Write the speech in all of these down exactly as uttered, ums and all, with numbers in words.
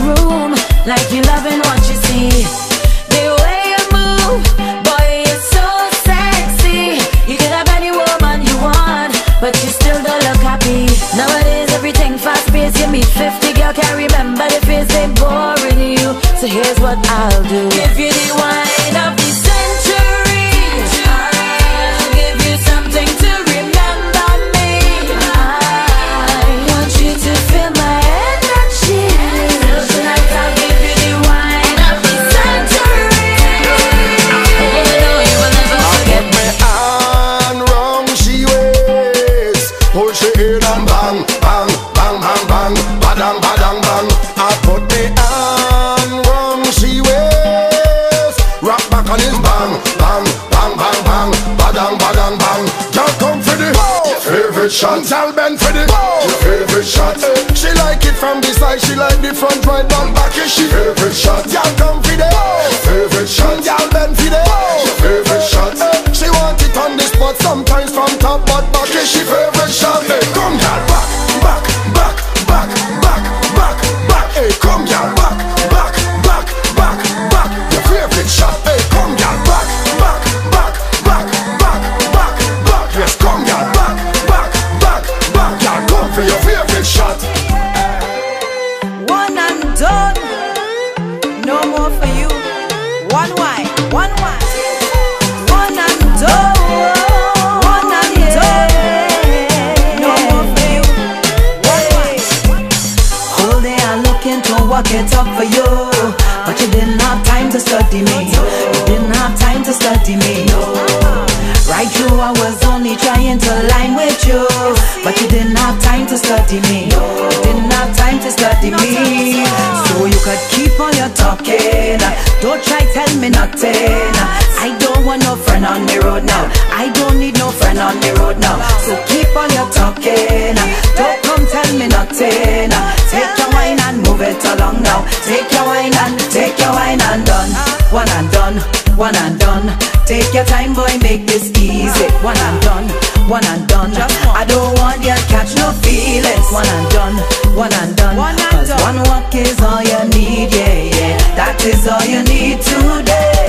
room like you loving what you see. The way you move, boy, you're so sexy. You can have any woman you want, but you still don't look happy. Nowadays everything fast paced. You meet fifty, girl can't remember the face. They boring you, so here's what I'll do. Give you the wine of the century. I'll give you something to remember me. I want you to feel my energy. So tonight I'll give you the wine of the century. Oh no, you will never forget me. And wrong she waits, push it in and bang, bang, bang, bang, bang, badang, badang, bang. I put me on wrong she waits, rock back on his bang, bang, bang, bang, bang, badang, badang, bang. Just come for the your favorite shot, tell Ben for the your favorite shot. She like it from the side, she like the front, right down back is she favorite shot. Y'all come for the favorite shot, y'all Ben for the your favorite shot. She want it on the spot, sometimes from top, but back is she favorite shot. Hey, come y'all back, back, back, back, back, back, back. Hey, come y'all back, back, back, back, back. Your favorite shot. Hey, come y'all back, back, back, back, back, back, back. Yes, come y'all back, back, back, back. Y'all come for your favorite shot. One and done, no more for you. One wine, one wine. One and done, one and done, no more for you. One wine. Whole day I'm looking to work it up for you, but you didn't have time to study me. You didn't have time to study me. Right through I was only trying to line with you, but you didn't have time to study me. You didn't have time to study me, so you could keep on your talking. Don't try tell me nothing. I don't want no friend on the road now. I don't need no friend on the road now. So keep on your talking. Don't come tell me nothing. Take your wine and move it along now. Take your wine and take your wine and done. One and done, one and done. Take your time, boy, make this easy. One and done, one and done. I don't want you to catch no feelings. One and done, one and done. Cause one walk is all you need, yeah, yeah. That is all you need today.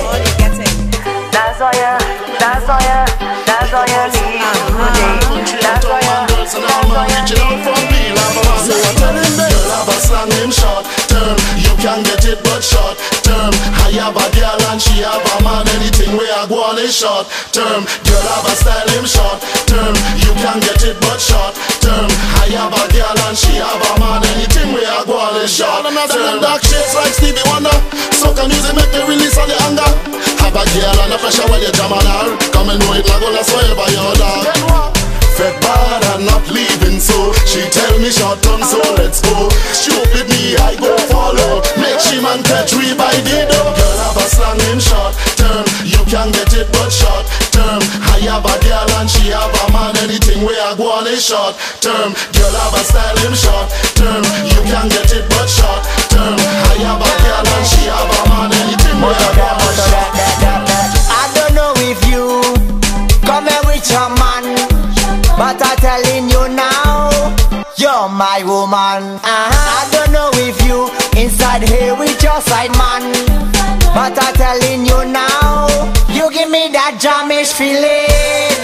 That's all you, that's all you, that's all you need today. That's all you, that's all you need. So I'm telling me, girl have a slang name short term. You can get it but short term. I have a girl and she have a man. Anything where I go on is short term. Girl have a style name short term. You can get it but short term. I have a girl and she have a man. Anything where I go on is short term. Dark shades like Stevie Wonder. Soca music make me release all the anger. Have a girl and the pressure when you jam on her. Come and know it like all that's forever your dog. Fed bad and not leaving, so she tell me short term, so let's go. Stupid me, I go follow. Make she man catch we by the door. Girl have a slang name short term. You can get it but short term. I have a girl and she have a man. Anything where I go on is short term. Girl have a style name short term. You can get it but short term. I have a girl and she have a man. Anything where I go on is short term. I don't know if you come here with your man, but I'm telling you now, you're my woman. uh-huh. I don't know if you inside here with your side man, but I'm telling you now, you give me that jamish feeling.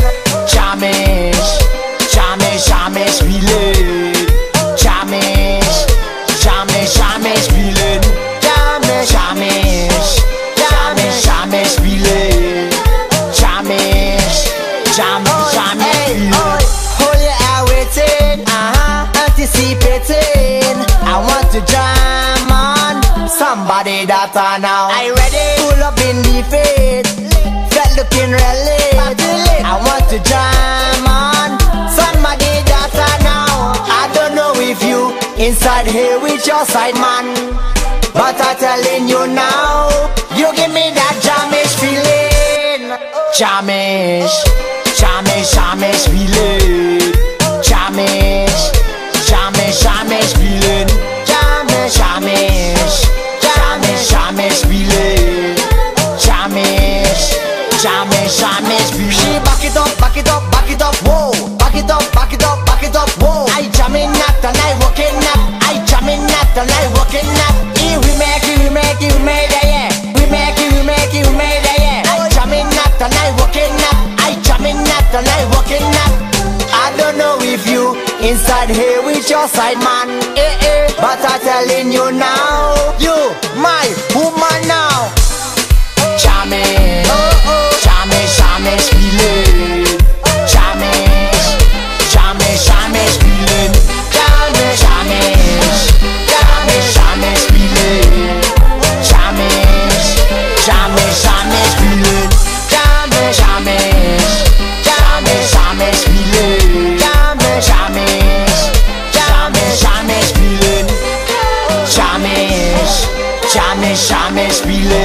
Jamish, jamish, jamish feeling. Jamish, jamish, jamish feeling. Jamish, jamish, jamish, jamish feeling. Jamish, jamish, jamish feeling. Hold your air waiting, uh-huh, anticipating. I want to jam on somebody that I know. I ready, pull up in the face, felt looking really. I want to jam on somebody that I know. I don't know if you inside here with your side man, but I'm telling you now, you give me that jamish feeling. Jamish, jamish, jamish feeling. Jamish, jamish, jamish feeling. Jamish, jamish, jamish, jamish feeling. Jamish, jamish, jamish feeling. She back it up, back it up, back it up, whoa. Back it up, back it up, back it up, whoa. I jamming that and I working that. I jamming that and I working that. your side man, eh eh. But I'm telling you now, you my woman now. Jamais, jamais, jamais spielen. Jamais, jamais, jamais spielen. Jamais, jamais, jamais, jamais spielen. Jamais, jamais, jamais spielen. Jamais, jamais, jamais, jamais spielen. Jamais, jamais, jamais, jamais spielen. Jamais, jamais, jamais spielen.